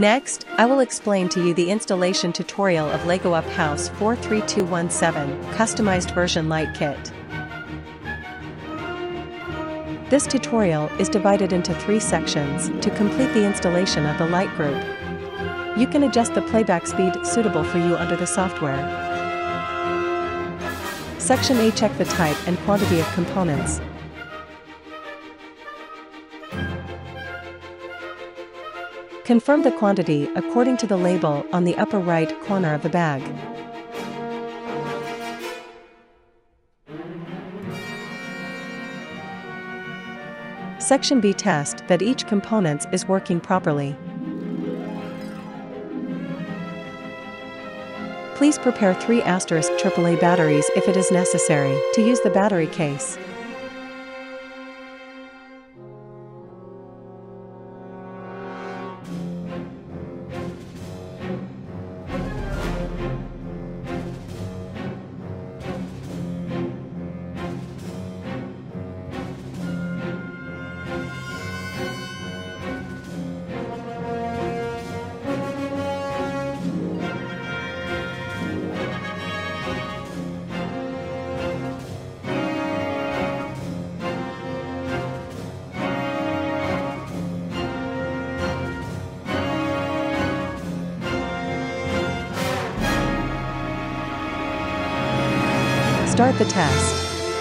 Next, I will explain to you the installation tutorial of LEGO Up House 43217 Customized Version Light Kit. This tutorial is divided into 3 sections to complete the installation of the light group. You can adjust the playback speed suitable for you under the software. Section A. Check the type and quantity of components. Confirm the quantity according to the label on the upper right corner of the bag. Section B. Test that each component is working properly. Please prepare 3 AAA batteries if it is necessary to use the battery case. Start the test.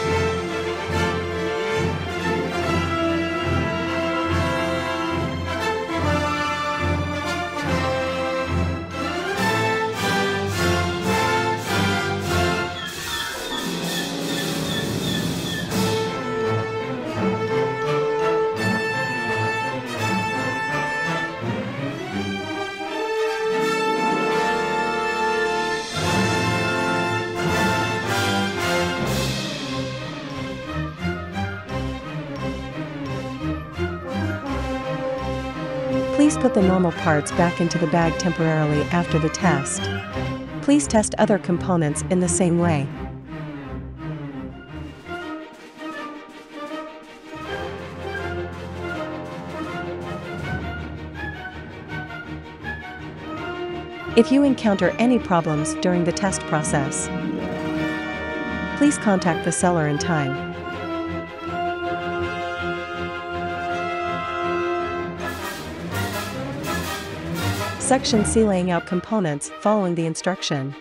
Please put the normal parts back into the bag temporarily after the test. Please test other components in the same way. If you encounter any problems during the test process, please contact the seller in time. Section C. Laying out components following the instruction.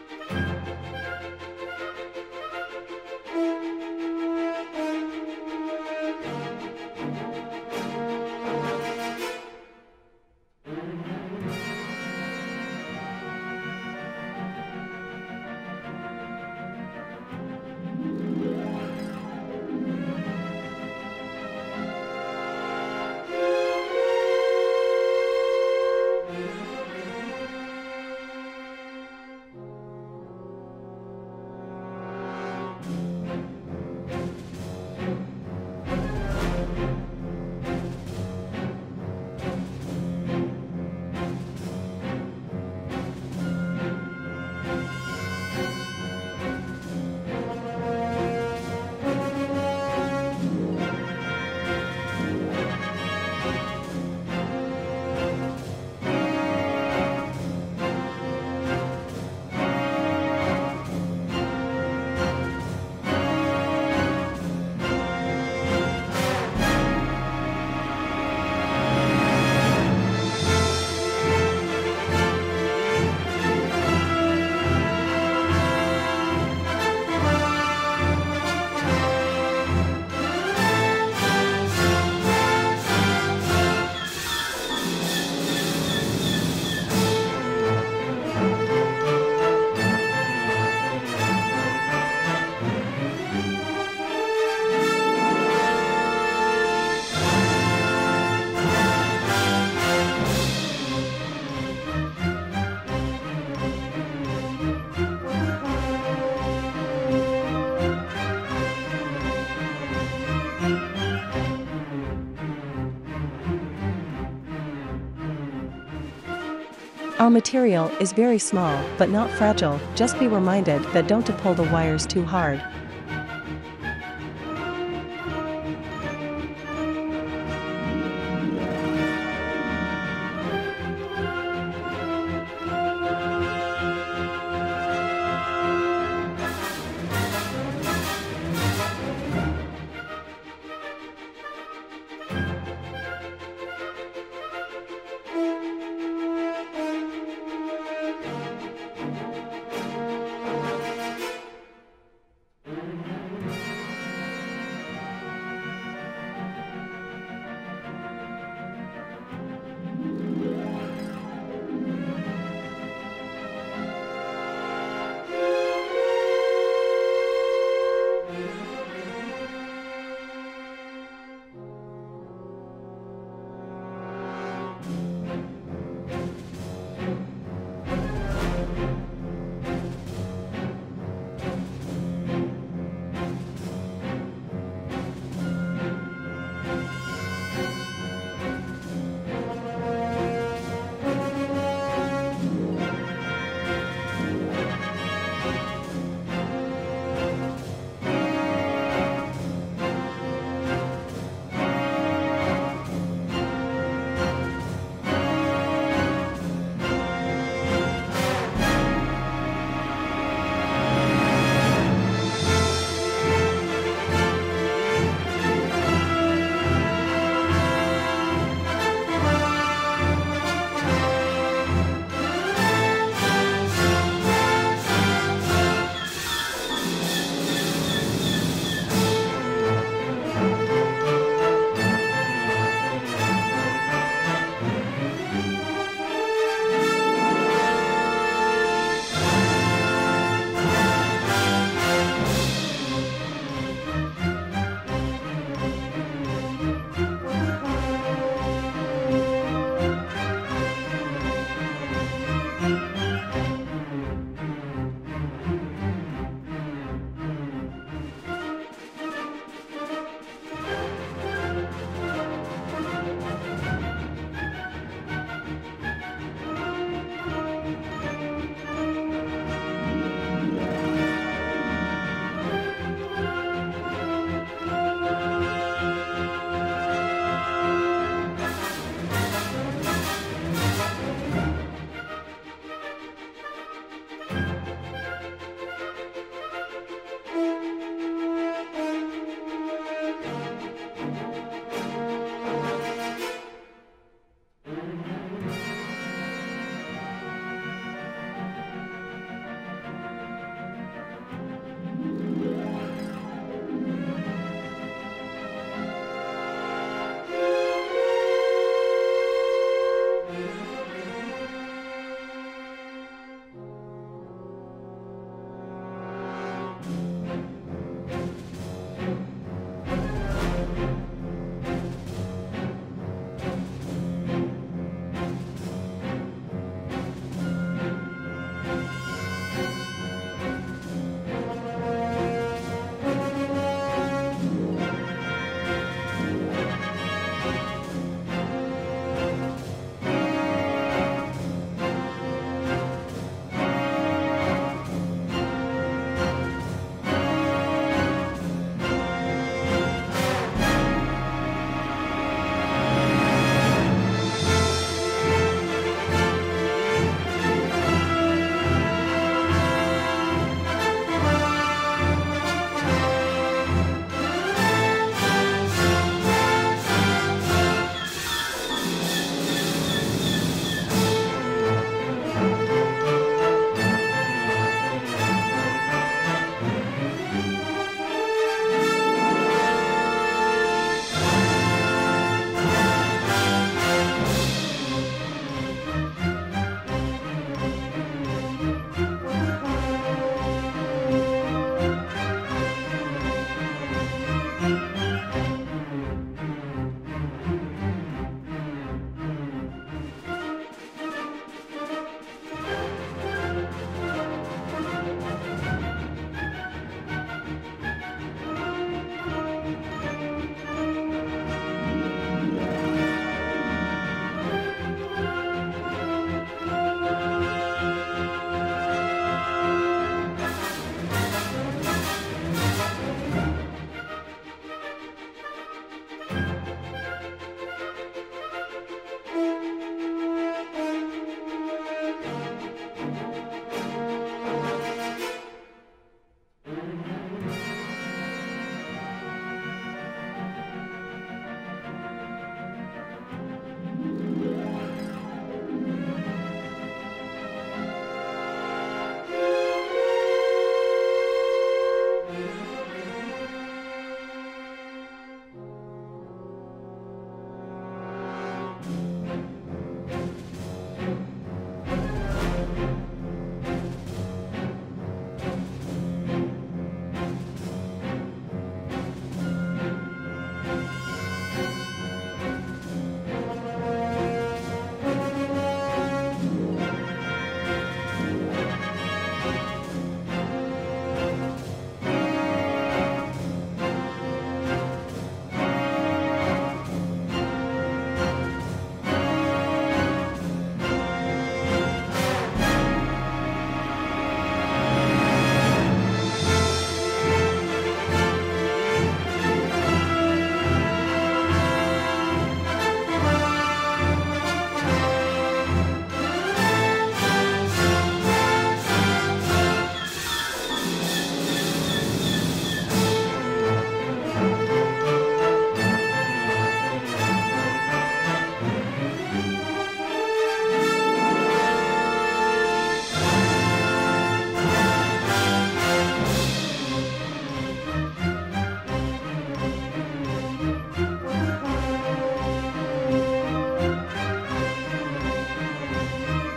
Our material is very small but not fragile. Just be reminded that don't to pull the wires too hard.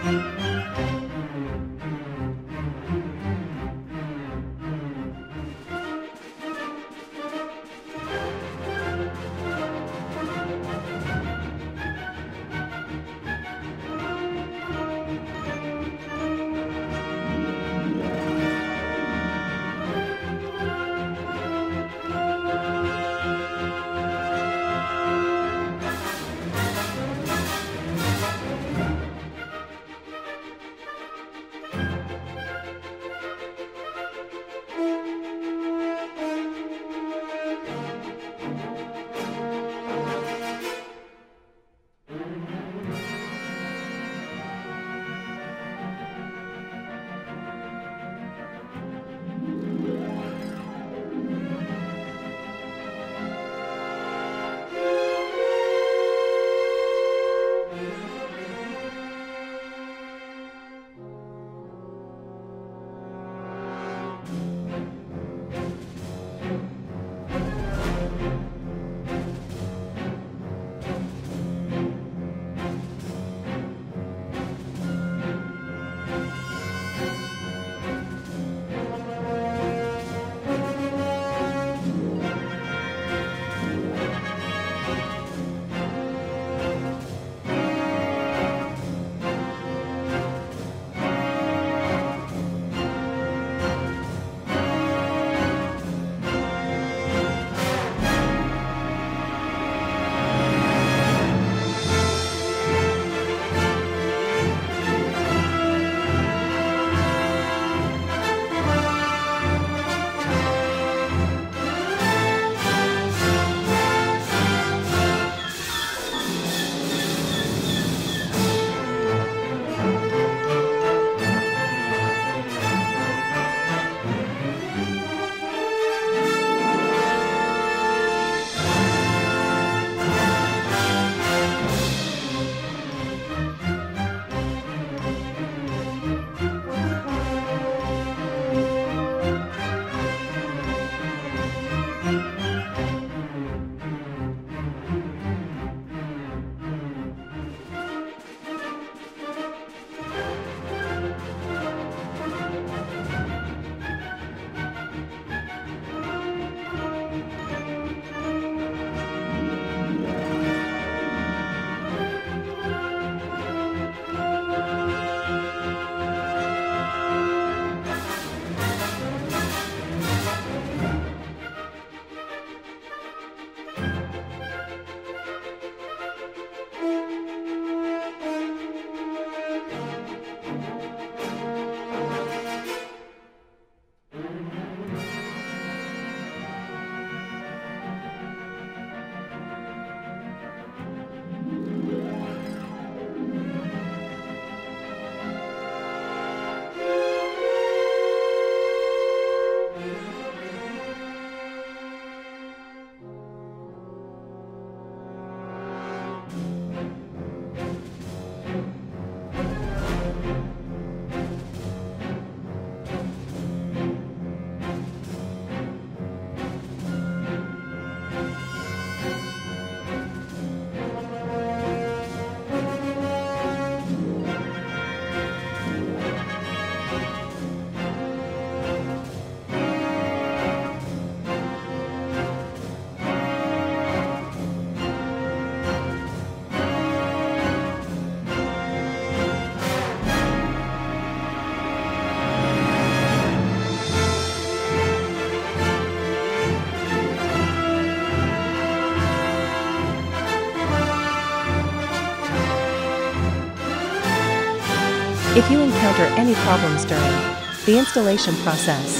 If you encounter any problems during the installation process,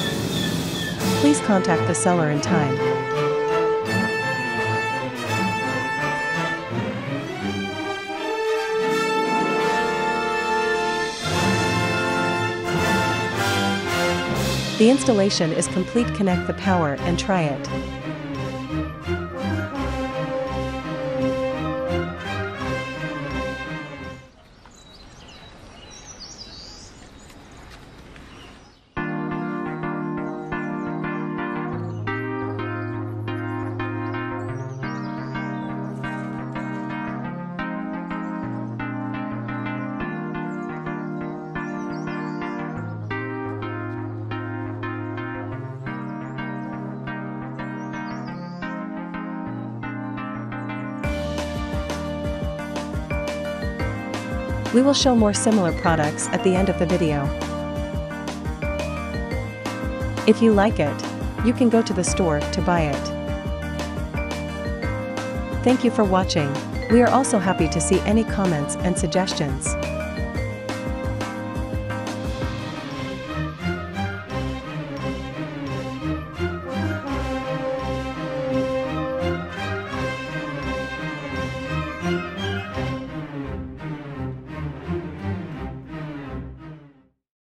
please contact the seller in time. The installation is complete. Connect the power and try it. We will show more similar products at the end of the video. If you like it, you can go to the store to buy it. Thank you for watching. We are also happy to see any comments and suggestions.